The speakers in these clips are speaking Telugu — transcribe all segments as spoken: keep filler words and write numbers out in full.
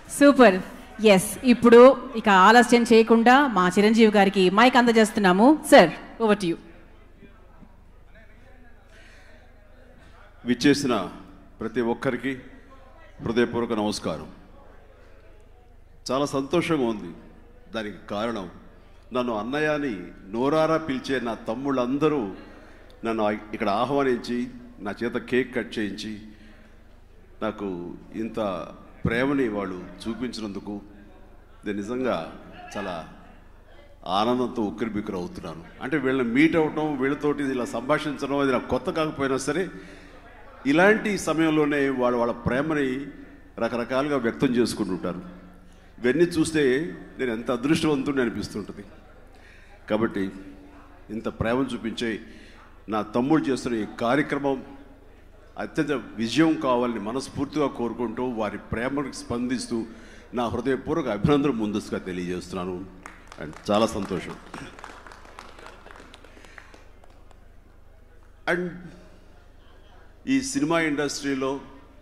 సూపర్. ఎస్, ఇప్పుడు ఇక ఆలస్యం చేయకుండా మా చిరంజీవి గారికి మైక్ అందజేస్తున్నాము. Sir, over to you. విచ్చేసిన ప్రతి ఒక్కరికి హృదయపూర్వక నమస్కారం. చాలా సంతోషంగా ఉంది. దానికి కారణం నన్ను అన్నయ్య అని నోరారా పిలిచే నా తమ్ముళ్ళందరూ నన్ను ఇక్కడ ఆహ్వానించి నా చేత కేక్ కట్ చేయించి నాకు ఇంత ప్రేమని వాళ్ళు చూపించినందుకు నేను నిజంగా చాలా ఆనందంతో ఉక్కిరి బిక్కిరి అవుతున్నాను. అంటే వీళ్ళని మీట్ అవ్వటం, వీళ్ళతోటి ఇలా సంభాషించడం అది నాకు కొత్త కాకపోయినా సరే ఇలాంటి సమయంలోనే వాళ్ళు వాళ్ళ ప్రేమని రకరకాలుగా వ్యక్తం చేసుకుంటుంటారు. ఇవన్నీ చూస్తే నేను ఎంత అదృష్టవంతుడిని అనిపిస్తుంటుంది. కాబట్టి ఇంత ప్రేమను చూపించే నా తమ్ముడు చేస్తున్న ఈ కార్యక్రమం అత్యంత విజయం కావాలని మనస్ఫూర్తిగా కోరుకుంటూ వారి ప్రేమకు స్పందిస్తూ నా హృదయపూర్వక అభినందనలు ముందస్తుగా తెలియజేస్తున్నాను. అండ్ చాలా సంతోషం. అండ్ ఈ సినిమా ఇండస్ట్రీలో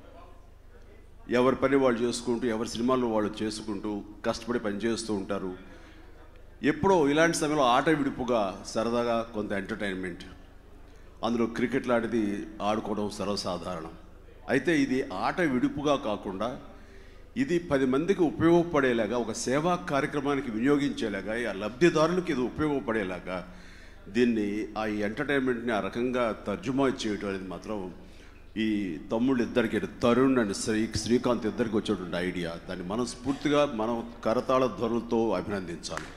ఎవరి పని వాళ్ళు చేసుకుంటూ, ఎవరి సినిమాల్లో వాళ్ళు చేసుకుంటూ కష్టపడి పనిచేస్తూ ఉంటారు. ఎప్పుడో ఇలాంటి సమయంలో ఆట విడుపుగా సరదాగా కొంత ఎంటర్టైన్మెంట్, అందులో క్రికెట్ లాంటిది ఆడుకోవడం సర్వసాధారణం. అయితే ఇది ఆట విడుపుగా కాకుండా ఇది పది మందికి ఉపయోగపడేలాగా, ఒక సేవా కార్యక్రమానికి వినియోగించేలాగా, ఆ లబ్ధిదారులకు ఇది ఉపయోగపడేలాగా దీన్ని ఆ ఎంటర్టైన్మెంట్ని ఆ రకంగా తర్జుమా చేయటం అనేది మాత్రం ఈ తమ్ముళ్ళు ఇద్దరికి, తరుణ్ అండ్ శ్రీ శ్రీకాంత్ ఇద్దరికి వచ్చేటువంటి ఐడియా. దాన్ని మనస్ఫూర్తిగా మనం కరతాళ ధ్వనులతో అభినందించాలి.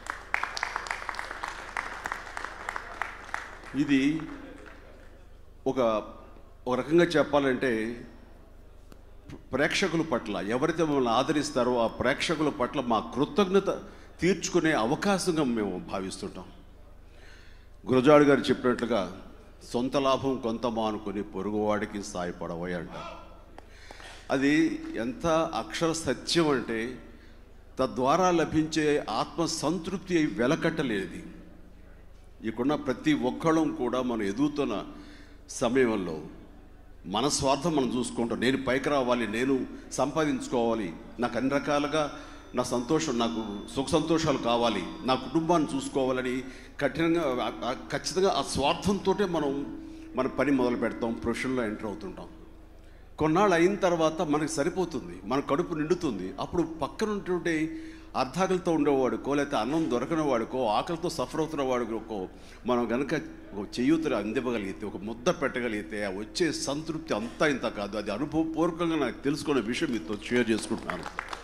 ఇది ఒక ఒక రకంగా చెప్పాలంటే ప్రేక్షకుల పట్ల ఎవరైతే మమ్మల్ని ఆదరిస్తారో ఆ ప్రేక్షకుల పట్ల మా కృతజ్ఞత తీర్చుకునే అవకాశంగా మేము భావిస్తుంటాం. గురజాడు గారు చెప్పినట్లుగా సొంత లాభం కొంత మానుకొని పొరుగువాడికి సాయపడవై అంటారు. అది ఎంత అక్షర సత్యం అంటే తద్వారా లభించే ఆత్మ సంతృప్తి వెలకట్టలేనిది. ఇక్కడున్న ప్రతి ఒక్కళ్ళం కూడా మనం ఎదుగుతున్న సమయంలో మన స్వార్థం మనం చూసుకుంటాం. నేను పైకి రావాలి, నేను సంపాదించుకోవాలి, నాకు అన్ని రకాలుగా నా సంతోషం, నాకు సుఖ సంతోషాలు కావాలి, నా కుటుంబాన్ని చూసుకోవాలని కఠినంగా ఖచ్చితంగా ఆ స్వార్థంతో మనం మన పని మొదలు పెడతాం, ప్రొఫెషన్లో ఎంటర్ అవుతుంటాం. కొన్నాళ్ళు అయిన తర్వాత మనకు సరిపోతుంది, మన కడుపు నిండుతుంది. అప్పుడు పక్కన ఉన్నటువంటి అర్ధాకలతో ఉండేవాడుకో, లేకపోతే అన్నం దొరకని వాడుకో, ఆకలితో సఫర్ అవుతున్న వాడుకో మనం కనుక ఒక చేయూతలు అందివ్వగలిగితే, ఒక ముద్ద పెట్టగలిగితే ఆ వచ్చే సంతృప్తి అంతా ఇంత కాదు. అది అనుభవపూర్వకంగా నాకు తెలుసుకునే విషయం మీతో షేర్ చేసుకుంటున్నాను.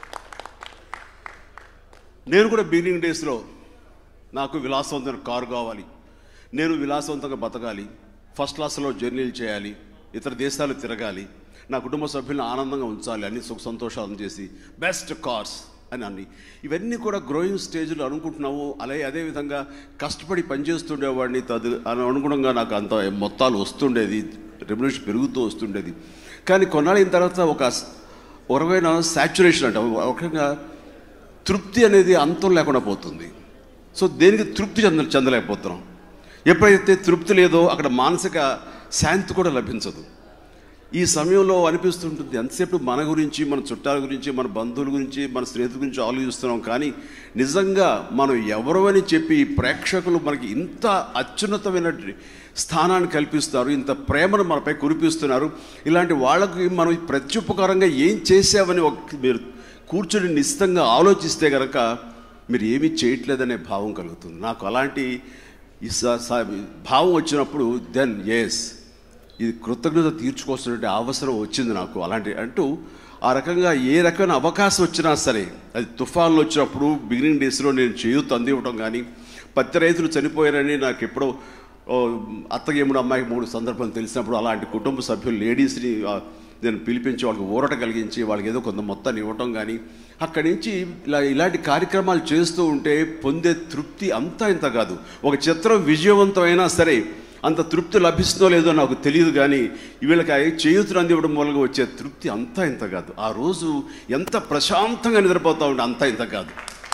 నేను కూడా బిగినింగ్ డేస్లో నాకు విలాసవంతమైన కారు కావాలి, నేను విలాసవంతంగా బతకాలి, ఫస్ట్ క్లాస్లో జర్నీలు చేయాలి, ఇతర దేశాలు తిరగాలి, నా కుటుంబ సభ్యులను ఆనందంగా ఉంచాలి, అన్ని సుఖ సంతోషాలను చేసి బెస్ట్ కార్స్ అని అన్ని ఇవన్నీ కూడా గ్రోయింగ్ స్టేజ్లో అనుకుంటున్నాము. అలాగే అదేవిధంగా కష్టపడి పనిచేస్తుండేవాడిని, తదు అనుగుణంగా నాకు అంత మొత్తాలు వస్తుండేది, రెమ్యునరేషన్ పెరుగుతూ వస్తుండేది. కానీ కొన్నాళ్ళైన తర్వాత ఒక ఒకరమైన సాచురేషన్ అంటే ఒక తృప్తి అనేది అంతం లేకుండా పోతుంది. సో దేనికి తృప్తి చెంద చెందలేకపోతున్నాం. ఎప్పుడైతే తృప్తి లేదో అక్కడ మానసిక శాంతి కూడా లభించదు. ఈ సమయంలో అనిపిస్తుంటుంది ఎంతసేపు మన గురించి, మన చుట్టాల గురించి, మన బంధువుల గురించి, మన స్నేహితుల గురించి ఆలోచిస్తున్నాం. కానీ నిజంగా మనం ఎవరు అని చెప్పి ప్రేక్షకులు మనకి ఇంత అత్యున్నతమైన స్థానాన్ని కల్పిస్తారు, ఇంత ప్రేమను మనపై కురిపిస్తున్నారు. ఇలాంటి వాళ్ళకి మనం ప్రత్యుపకారంగా ఏం చేసామని ఒక మీరు కూర్చొని నిశ్చితంగా ఆలోచిస్తే కనుక మీరు ఏమీ చేయట్లేదనే భావం కలుగుతుంది. నాకు అలాంటి ఈ భావం వచ్చినప్పుడు దెన్ ఎస్, ఇది కృతజ్ఞత తీర్చుకోవాల్సినటువంటి అవసరం వచ్చింది నాకు. అలాంటి అంటూ ఆ రకంగా ఏ రకమైన అవకాశం వచ్చినా సరే, అది తుఫాన్లు వచ్చినప్పుడు బిగినింగ్ డేస్లో నేను చేయూత అందివ్వడం కానీ, పత్తి రైతులు చనిపోయారని నాకు ఎప్పుడో అత్తగేముడు అమ్మాయికి మూడు సందర్భాలు తెలిసినప్పుడు అలాంటి కుటుంబ సభ్యులు లేడీస్ని నేను పిలిపించి వాళ్ళకి ఊరట కలిగించి వాళ్ళకి ఏదో కొంత మొత్తాన్ని ఇవ్వటం కానీ, అక్కడి నుంచి ఇలా ఇలాంటి కార్యక్రమాలు చేస్తూ ఉంటే పొందే తృప్తి అంతా ఇంత కాదు. ఒక చిత్రం విజయవంతమైనా సరే అంత తృప్తి లభిస్తుందో లేదో నాకు తెలియదు, కానీ వీళ్ళకి చేయూతలు అందివ్వడం మూలంగా వచ్చే తృప్తి అంతా ఇంత కాదు. ఆ రోజు ఎంత ప్రశాంతంగా నిద్రపోతూ ఉంటే అంతా ఇంత కాదు.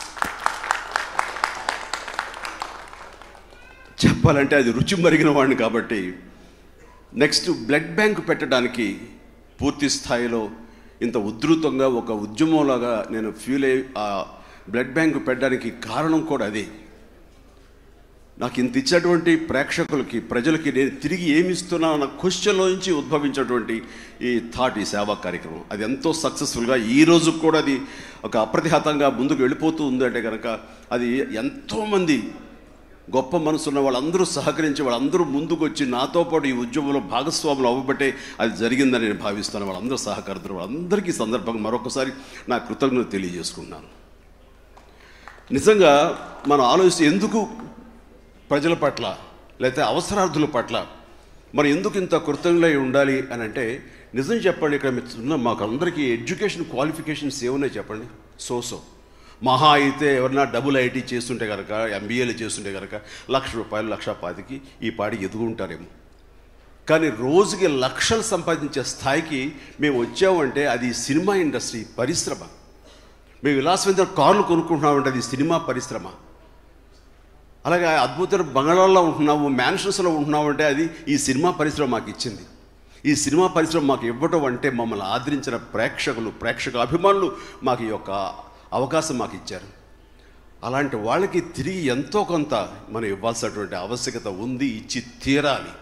చెప్పాలంటే అది రుచి మరిగిన వాడిని. కాబట్టి నెక్స్ట్ బ్లడ్ బ్యాంక్ పెట్టడానికి పూర్తి స్థాయిలో ఇంత ఉధృతంగా ఒక ఉద్యమంలాగా నేను ఫీల్ అయ్యి ఆ బ్లడ్ బ్యాంక్ పెట్టడానికి కారణం కూడా అదే. నాకు ఇంత ఇచ్చేటువంటి ప్రేక్షకులకి, ప్రజలకి నేను తిరిగి ఏమి ఇస్తున్నా అన్న క్వశ్చన్లో నుంచి ఉద్భవించినటువంటి ఈ థాట్, ఈ సేవా కార్యక్రమం అది ఎంతో సక్సెస్ఫుల్గా ఈ రోజు కూడా అది ఒక అప్రతిహతంగా ముందుకు వెళ్ళిపోతూ ఉందంటే కనుక అది ఎంతోమంది గొప్ప మనసున్న వాళ్ళందరూ సహకరించి వాళ్ళందరూ ముందుకు వచ్చి నాతో పాటు ఈ ఉద్యమంలో భాగస్వాములు అవ్వబట్టే అది జరిగిందని నేను భావిస్తాను. వాళ్ళందరూ సహకరిస్తారు. వాళ్ళందరికీ సందర్భంగా మరొకసారి నా కృతజ్ఞత తెలియజేసుకున్నాను. నిజంగా మనం ఆలోచిస్తే ఎందుకు ప్రజల పట్ల లేకపోతే అవసరార్థుల పట్ల మరి ఎందుకు ఇంత కృతజ్ఞులై ఉండాలి అని అంటే, నిజం చెప్పండి, ఇక్కడ ఉన్న మాకు అందరికీ ఎడ్యుకేషన్ క్వాలిఫికేషన్స్ ఏమున్నాయి చెప్పండి? సోసో మహా అయితే ఎవరన్నా డబుల్ ఐటీ చేస్తుంటే కనుక, ఎంబీఏలు చేస్తుంటే కనుక లక్ష రూపాయలు లక్ష పాతికి ఈ పాటికి ఎదుగుంటారేమో. కానీ రోజుకి లక్షలు సంపాదించే స్థాయికి మేము వచ్చామంటే అది సినిమా ఇండస్ట్రీ, పరిశ్రమ. మేము విలాసవంతమైన కార్లు కొనుక్కుంటున్నామంటే అది సినిమా పరిశ్రమ. అలాగే అద్భుతమైన బంగాళాల్లో ఉంటున్నాము, మ్యాన్షన్స్లో ఉంటున్నామంటే అది ఈ సినిమా పరిశ్రమ మాకు ఇచ్చింది. ఈ సినిమా పరిశ్రమ మాకు ఇవ్వటం అంటే మమ్మల్ని ఆదరించిన ప్రేక్షకులు, ప్రేక్షక అభిమానులు మాకు ఈ యొక్క అవకాశం మాకు ఇచ్చారు. అలాంటి వాళ్ళకి తిరిగి ఎంతో కొంత మనం ఇవ్వాల్సినటువంటి ఆవశ్యకత ఉంది, ఇచ్చి తీరాలి.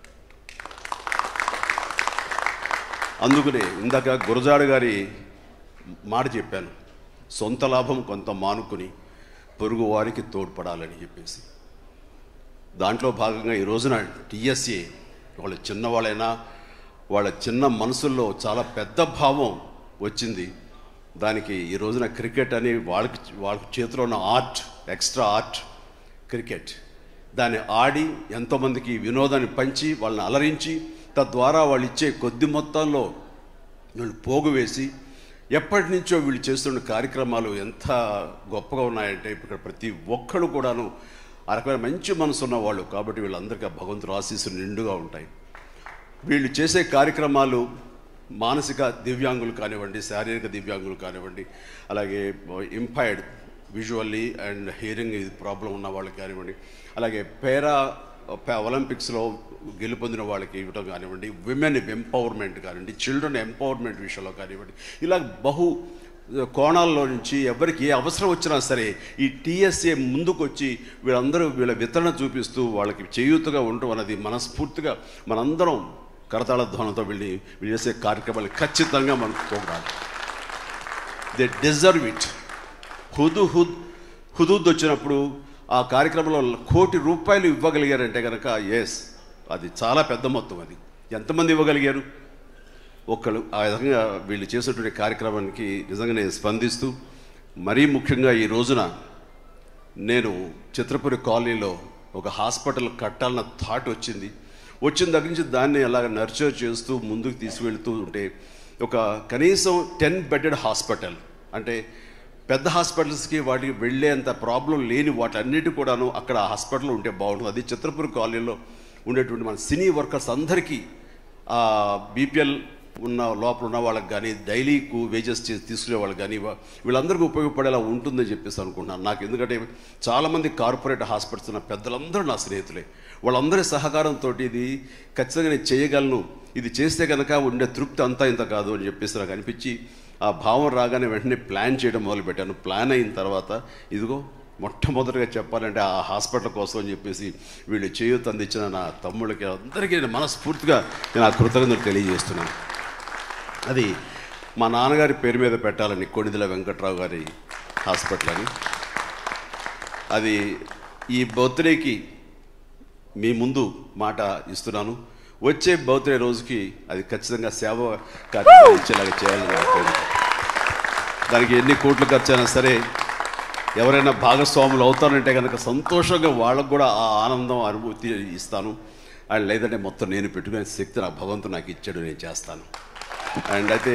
అందుకనే ఇందాక గురజాడ గారి మాట చెప్పాను, సొంత లాభం కొంత మానుకుని పొరుగు వారికి తోడ్పడాలని చెప్పేసి. దాంట్లో భాగంగా ఈ రోజున టీఎస్ఏ వాళ్ళు చిన్నవాళ్ళైనా వాళ్ళ చిన్న మనసుల్లో చాలా పెద్ద భావం వచ్చింది. దానికి ఈ రోజున క్రికెట్ అని వాళ్ళకి వాళ్ళ చేతిలో ఉన్న ఆర్ట్, ఎక్స్ట్రా ఆర్ట్ క్రికెట్, దాన్ని ఆడి ఎంతోమందికి వినోదాన్ని పంచి వాళ్ళని అలరించి తద్వారా వాళ్ళు ఇచ్చే కొద్ది మొత్తంలో వీళ్ళు పోగు వేసి ఎప్పటి నుంచో వీళ్ళు చేస్తున్న కార్యక్రమాలు ఎంత గొప్పగా ఉన్నాయంటే ఇక్కడ ప్రతి ఒక్కరు కూడాను ఆ రకమైన మంచి మనసు ఉన్నవాళ్ళు. కాబట్టి వీళ్ళందరికీ భగవంతుడు ఆశీస్సులు నిండుగా ఉంటాయి. వీళ్ళు చేసే కార్యక్రమాలు మానసిక దివ్యాంగులు కానివ్వండి, శారీరక దివ్యాంగులు కానివ్వండి, అలాగే impaired visually and hearing problem ఉన్న వాళ్ళకి కానివ్వండి, అలాగే పేరా ఒలింపిక్స్లో గెలుపొందిన వాళ్ళకి ఇవ్వడం కానివ్వండి, విమెన్ ఎంపవర్మెంట్ కానివ్వండి, చిల్డ్రన్ ఎంపవర్మెంట్ విషయంలో కానివ్వండి, ఇలా బహు కోణాల్లో నుంచి ఎవరికి ఏ అవసరం వచ్చినా సరే ఈ టీఎస్ఏ ముందుకు వచ్చి వీళ్ళందరూ వీళ్ళ వితరణ చూపిస్తూ వాళ్ళకి చేయూతగా ఉండటం అనేది మనస్ఫూర్తిగా మనందరం కరతాళ ధ్వనంతో వీళ్ళని వీళ్ళు చేసే కార్యక్రమాలు ఖచ్చితంగా మనకు పోగొడాలి. They deserve it. హుదు హుద్ హుదూద్ వచ్చినప్పుడు ఆ కార్యక్రమంలో కోటి రూపాయలు ఇవ్వగలిగారంటే కనుక ఎస్, అది చాలా పెద్ద మొత్తం. అది ఎంతమంది ఇవ్వగలిగారు? ఒక్కళ్ళు. ఆ విధంగా వీళ్ళు చేసేటువంటి కార్యక్రమానికి నిజంగా నేను స్పందిస్తూ, మరీ ముఖ్యంగా ఈ రోజున నేను చిత్రపురి కాలనీలో ఒక హాస్పిటల్ కట్టాలన్న థాట్ వచ్చింది. వచ్చిన దగ్గర నుంచి దాన్ని అలాగ నర్చర్ చేస్తూ ముందుకు తీసుకువెళ్తూ ఉంటే ఒక కనీసం టెన్ బెడెడ్ హాస్పిటల్, అంటే పెద్ద హాస్పిటల్స్కి వాటికి వెళ్ళేంత ప్రాబ్లం లేని వాటన్నిటి కూడాను అక్కడ ఆ హాస్పిటల్ ఉంటే బాగుంటుంది. అది చిత్రపురి కాలనీలో ఉండేటువంటి మన సినీ వర్కర్స్ అందరికీ, బీపీఎల్ ఉన్న లోపల ఉన్న వాళ్ళకి కానీ, డైలీకు వేజెస్ తీసుకునే వాళ్ళకి కానీ, వీళ్ళందరికీ ఉపయోగపడేలా ఉంటుందని చెప్పేసి అనుకుంటున్నాను. నాకు ఎందుకంటే చాలామంది కార్పొరేట్ హాస్పిటల్స్ ఉన్న పెద్దలందరూ నా స్నేహితులే. వాళ్ళందరి సహకారంతో ఇది ఖచ్చితంగా నేను చేయగలను, ఇది చేస్తే కనుక ఉండే తృప్తి అంతా ఇంత కాదు అని చెప్పేసి నాకు అనిపించి ఆ భావం రాగానే వెంటనే ప్లాన్ చేయడం మొదలుపెట్టాను. ప్లాన్ అయిన తర్వాత ఇదిగో మొట్టమొదటిగా చెప్పాలంటే ఆ హాస్పిటల్ కోసం అని చెప్పేసి వీళ్ళు చేయూత అందించిన నా తమ్ముళ్ళకి అందరికీ నేను మనస్ఫూర్తిగా నేను ఆ కృతజ్ఞతలు తెలియజేస్తున్నాను. అది మా నాన్నగారి పేరు మీద పెట్టాలని, కొణిదెల వెంకట్రావు గారి హాస్పిటల్ అని. అది ఈ బర్త్డేకి మీ ముందు మాట ఇస్తున్నాను. వచ్చే బర్త్డే రోజుకి అది ఖచ్చితంగా సేవ కార్యక్రమం ఇచ్చేలాగా చేయాలని. దానికి ఎన్ని కోట్లు ఖర్చు అయినా సరే ఎవరైనా భాగస్వాములు అవుతారంటే కనుక సంతోషంగా వాళ్ళకు కూడా ఆ ఆనందం అనుభూతి ఇస్తాను. అండ్ లేదంటే మొత్తం నేను పెట్టుకునే శక్తి నా భగవంతుడు నాకు ఇచ్చాడు, నేను చేస్తాను. అండ్ అయితే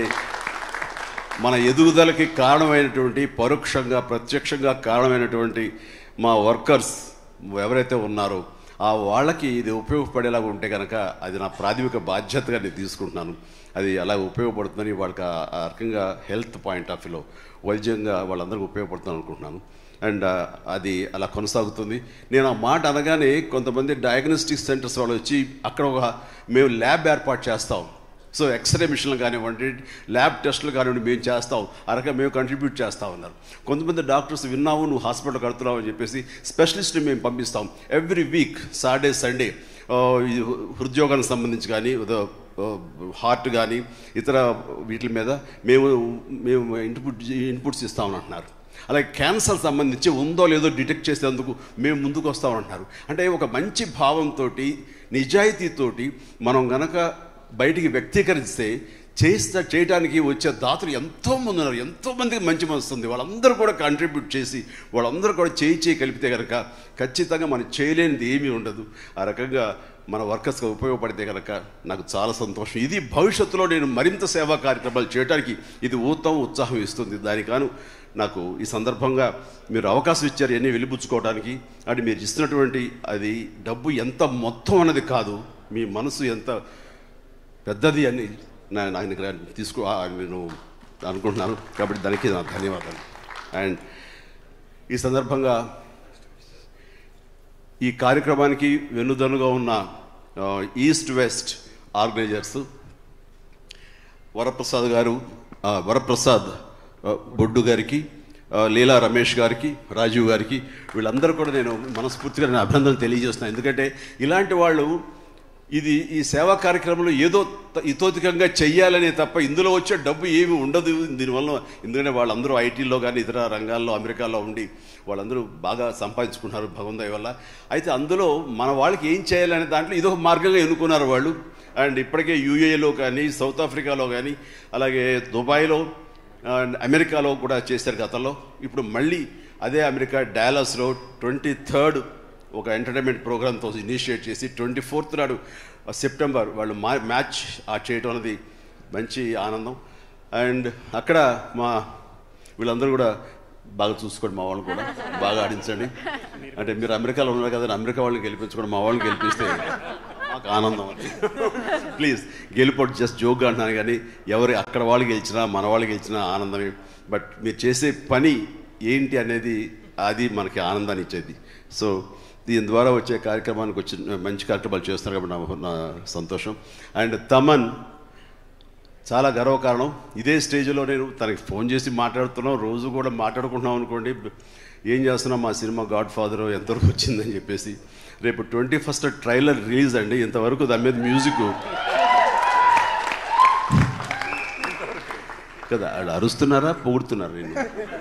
మన ఎదుగుదలకి కారణమైనటువంటి, పరోక్షంగా ప్రత్యక్షంగా కారణమైనటువంటి మా వర్కర్స్ ఎవరైతే ఉన్నారో ఆ వాళ్ళకి ఇది ఉపయోగపడేలాగా ఉంటే కనుక అది నా ప్రాథమిక బాధ్యతగా నేను తీసుకుంటున్నాను. అది అలా ఉపయోగపడుతుందని వాళ్ళకి ఆ రకంగా హెల్త్ పాయింట్ ఆఫ్ వ్యూలో వైద్యంగా వాళ్ళందరికీ ఉపయోగపడుతుంది అనుకుంటున్నాను. అండ్ అది అలా కొనసాగుతుంది. నేను ఆ మాట అనగానే కొంతమంది డయాగ్నోస్టిక్ సెంటర్స్ వాళ్ళు వచ్చి అక్కడ ఒక మేము ల్యాబ్ ఏర్పాటు చేస్తాం, సో ఎక్స్రే మిషన్లు కానివ్వండి, ల్యాబ్ టెస్టులు కానివ్వండి మేము చేస్తాం, ఆ రకంగా మేము కంట్రిబ్యూట్ చేస్తూ ఉన్నారు. కొంతమంది డాక్టర్స్ విన్నావు నువ్వు హాస్పిటల్ కడుతున్నావు అని చెప్పేసి స్పెషలిస్ట్ని మేము పంపిస్తాం. ఎవ్రీ వీక్ సాటర్డే సండే హృద్యోగానికి సంబంధించి కానీ, హార్ట్ కానీ ఇతర వీటి మీద మేము మేము ఇన్పుట్ ఇన్పుట్స్ ఇస్తామని అలాగే క్యాన్సర్ సంబంధించి ఉందో లేదో డిటెక్ట్ చేసేందుకు మేము ముందుకు వస్తామంటున్నారు. అంటే ఒక మంచి భావంతో నిజాయితీతోటి మనం గనక బయటికి వ్యక్తీకరిస్తే చేస్తా చేయడానికి వచ్చే దాతలు ఎంతోమంది ఉన్నారు, ఎంతోమందికి మంచి మనసు ఉంది. వాళ్ళందరూ కూడా కాంట్రిబ్యూట్ చేసి వాళ్ళందరూ కూడా చేయి చేయి కలిపితే కనుక ఖచ్చితంగా మనం చేయలేనిది ఏమీ ఉండదు. ఆ రకంగా మన వర్కర్స్గా ఉపయోగపడితే కనుక నాకు చాలా సంతోషం. ఇది భవిష్యత్తులో నేను మరింత సేవా కార్యక్రమాలు చేయడానికి ఇది ఊతం ఉత్సాహం ఇస్తుంది. దానికాను నాకు ఈ సందర్భంగా మీరు అవకాశం ఇచ్చారు ఎన్ని వెలిబుచ్చుకోవడానికి. అంటే మీరు ఇస్తున్నటువంటి అది డబ్బు ఎంత మొత్తం అన్నది కాదు, మీ మనసు ఎంత పెద్దది అని నాకు తీసుకో నేను అనుకుంటున్నాను. కాబట్టి దానికి నా ధన్యవాదాలు. అండ్ ఈ సందర్భంగా ఈ కార్యక్రమానికి వెన్నుదన్నుగా ఉన్న ఈస్ట్ వెస్ట్ ఆర్గనైజర్స్ వరప్రసాద్ గారు, వరప్రసాద్ బొడ్డు గారికి, లీలా రమేష్ గారికి, రాజీవ్ గారికి, వీళ్ళందరూ కూడా నేను మనస్ఫూర్తిగా నేను అభినందనలు తెలియజేస్తున్నాను. ఎందుకంటే ఇలాంటి వాళ్ళు ఇది ఈ సేవా కార్యక్రమంలో ఏదో ఇతోతికంగా చెయ్యాలనే తప్ప ఇందులో వచ్చే డబ్బు ఏమి ఉండదు దీనివల్ల. ఎందుకంటే వాళ్ళందరూ ఐటీలో కానీ ఇతర రంగాల్లో అమెరికాలో ఉండి వాళ్ళందరూ బాగా సంపాదించుకుంటున్నారు భగవంతుడి వల్ల. అయితే అందులో మన వాళ్ళకి ఏం చేయాలనే దాంట్లో ఇదొక మార్గంగా ఎన్నుకున్నారు వాళ్ళు. అండ్ ఇప్పటికే యూఏలో కానీ, సౌత్ ఆఫ్రికాలో కానీ, అలాగే దుబాయ్లో, అమెరికాలో కూడా చేశారు గతంలో. ఇప్పుడు మళ్ళీ అదే అమెరికా డాలస్లో ట్వంటీ థర్డ్ ఒక ఎంటర్టైన్మెంట్ ప్రోగ్రామ్తో ఇనిషియేట్ చేసి ట్వంటీ ఫోర్త్ నాడు సెప్టెంబర్ వాళ్ళు మా మ్యాచ్ ఆ చేయటం అనేది మంచి ఆనందం. అండ్ అక్కడ మా వీళ్ళందరూ కూడా బాగా చూసుకోండి, మా వాళ్ళని కూడా బాగా ఆడించండి. అంటే మీరు అమెరికాలో ఉన్నారు కదా, అమెరికా వాళ్ళని గెలిపించుకోండి, మా వాళ్ళని గెలిపిస్తే మాకు ఆనందం అని. ప్లీజ్ గెలిపోటు జస్ట్ జోక్గా అంటున్నాను కానీ ఎవరు అక్కడ వాళ్ళు గెలిచినా మన వాళ్ళు గెలిచినా ఆనందమే. బట్ మీరు చేసే పని ఏంటి అనేది అది మనకి ఆనందాన్ని ఇచ్చేది. సో దీని ద్వారా వచ్చే కార్యక్రమానికి వచ్చి మంచి కార్యక్రమాలు చేస్తున్నారు కాబట్టి నా నా సంతోషం. అండ్ తమన్ చాలా గర్వకారణం. ఇదే స్టేజ్లో నేను తనకి ఫోన్ చేసి మాట్లాడుతున్నాం, రోజు కూడా మాట్లాడుకుంటున్నాం అనుకోండి, ఏం చేస్తున్నాం మా సినిమా గాడ్ ఫాదర్ ఎంతవరకు వచ్చిందని చెప్పేసి. రేపు ట్వంటీ ఫస్ట్ ట్రైలర్ రిలీజ్ అండి. ఇంతవరకు దాని మీద మ్యూజిక్ కదా, వాళ్ళు అరుస్తున్నారా పొగుడుతున్నారా నేను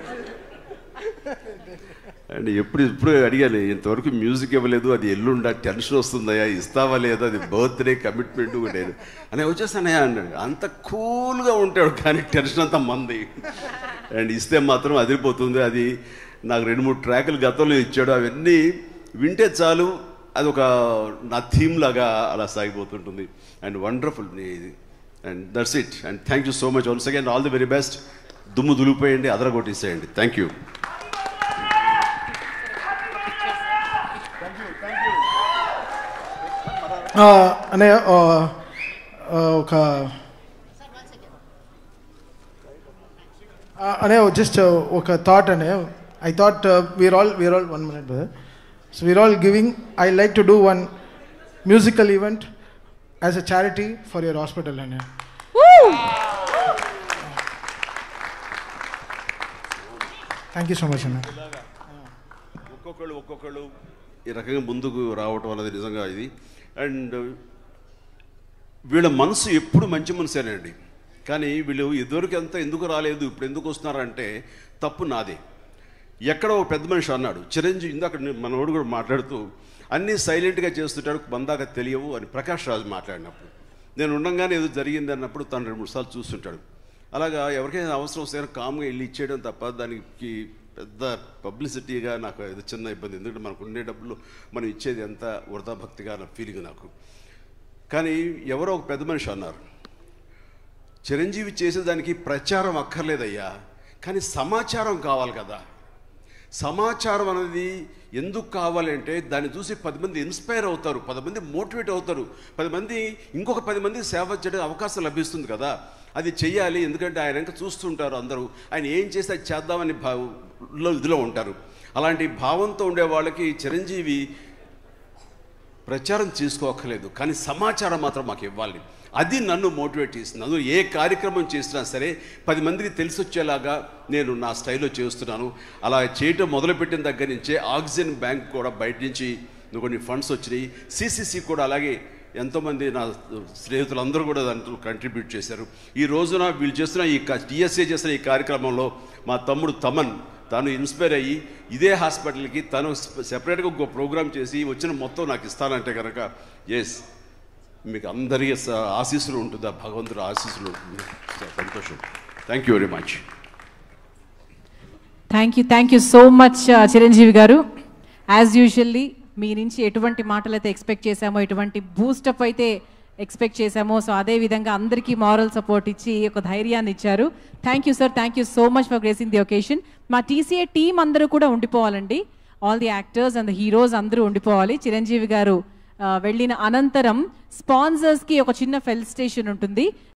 అండ్ ఎప్పుడు ఇప్పుడు అడిగాలి, ఇంతవరకు మ్యూజిక్ ఇవ్వలేదు, అది ఎల్లుండా టెన్షన్ వస్తుందయా, ఇస్తావా లేదా, అది బర్త్డే కమిట్మెంట్ లేదు అని వచ్చేస్తానయా అన్నాడు. అంత కూల్గా ఉంటాడు కానీ టెన్షన్ అంతా మంది. అండ్ ఇస్తే మాత్రం అదిరిపోతుంది. అది నాకు రెండు మూడు ట్రాకులు గతంలో ఇచ్చాడు, అవన్నీ వింటే చాలు అది ఒక నా థీమ్ లాగా అలా సాగిపోతుంటుంది. అండ్ వండర్ఫుల్ ఇది. And that's it. And thank you so much once again. All the very best. దుమ్ము దులిపోయండి, అదరగొట్టేసేయండి. Thank you. అనే ఒక అనే జస్ట్ ఒక థాట్ అనే I thought we are all we are all one minute brother. So we are all giving. I like to do one musical event as a charity for your hospital అనే. థ్యాంక్ యూ సో మచ్ అన్న. ఒక్కొక్కళ్ళు ఒక్కొక్కళ్ళు ఈ రకంగా ముందుకు రావటం అనేది నిజంగా ఇది. అండ్ వీళ్ళ మనసు ఎప్పుడు మంచి మనసేనండి, కానీ వీళ్ళు ఇదివరకు ఎంత ఎందుకు రాలేదు ఇప్పుడు ఎందుకు వస్తున్నారంటే తప్పు నాదే. ఎక్కడో ఒక పెద్ద మనిషి అన్నాడు, చిరంజీవి ఇందాక మనోడు కూడా మాట్లాడుతూ అన్నీ సైలెంట్గా చేస్తుంటాడు బందాక తెలియవు అని ప్రకాష్ రాజు మాట్లాడినప్పుడు, నేను ఉండగానే ఏదో జరిగింది అన్నప్పుడు తను రెండు మూడు సార్లు చూస్తుంటాడు. అలాగా ఎవరికైనా అవసరం వస్తే కామ్గా వెళ్ళి ఇచ్చేయడం తప్ప దానికి పెద్ద పబ్లిసిటీగా నాకు ఇది చిన్న ఇబ్బంది. ఎందుకంటే మనకు ఉండే డబ్బులు మనం ఇచ్చేది ఎంత వృధా భక్తిగా నా ఫీలింగ్ నాకు. కానీ ఎవరో ఒక పెద్ద మనిషి అన్నారు, చిరంజీవి చేసేదానికి ప్రచారం అక్కర్లేదయ్యా, కానీ సమాచారం కావాలి కదా. సమాచారం అనేది ఎందుకు కావాలంటే దాన్ని చూసి పది మంది ఇన్స్పైర్ అవుతారు, పది మంది మోటివేట్ అవుతారు, పది మంది ఇంకొక పది మంది సేవ చేయడానికి అవకాశం లభిస్తుంది కదా. అది చెయ్యాలి. ఎందుకంటే ఆయన ఇంకా చూస్తుంటారు అందరూ, ఆయన ఏం చేస్తే అది చేద్దామని భావలో ఇదిలో ఉంటారు. అలాంటి భావంతో ఉండే వాళ్ళకి చిరంజీవి ప్రచారం చేసుకోక్కర్లేదు, కానీ సమాచారం మాత్రం మాకు ఇవ్వాలి. అది నన్ను మోటివేట్ చేస్తుంది. అందులో ఏ కార్యక్రమం చేసినా సరే పది మందికి తెలిసి వచ్చేలాగా నేను నా స్టైల్లో చేస్తున్నాను. అలా చేయటం మొదలుపెట్టిన దగ్గర నుంచే ఆక్సిజన్ బ్యాంక్ కూడా బయట నుంచి కొన్ని ఫండ్స్ వచ్చినాయి. సిసిసి కూడా అలాగే ఎంతోమంది నా స్నేహితులందరూ కూడా దాంట్లో కంట్రిబ్యూట్ చేశారు. ఈ రోజున వీళ్ళు చేస్తున్న ఈ టీఎస్ఏ చేస్తున్న ఈ కార్యక్రమంలో మా తమ్ముడు తమన్ తను ఇన్స్పైర్ అయ్యి ఇదే హాస్పిటల్కి తను సెపరేట్గా ఒక ప్రోగ్రామ్ చేసి వచ్చిన మొత్తం నాకు ఇస్తానంటే కనుక ఎస్ మీకు అందరికీ ఆశీస్సులు ఉంటుంది, ఆ భగవంతుడు ఆశీస్సులు ఉంటుంది. సంతోషం. Thank you very much. Thank you thank you so much Chiranjeevi గారు. యాజ్ యూజువల్లీ మీ నుంచి ఎటువంటి మాటలు అయితే ఎక్స్పెక్ట్ చేశామో, ఎటువంటి బూస్టప్ అయితే ఎక్స్పెక్ట్ చేశామో, సో అదే విధంగా అందరికీ మారల్ సపోర్ట్ ఇచ్చి ఒక ధైర్యాన్ని ఇచ్చారు. Thank you sir, thank you so much for gracing the occasion. మా టీసీఏ టీం అందరూ కూడా ఉండిపోవాలండి. All the actors and the heroes అందరూ ఉండిపోవాలి. చిరంజీవి గారు వెళ్ళిన అనంతరం స్పాన్సర్స్కి ఒక చిన్న ఫెల్ స్టేషన్ ఉంటుంది.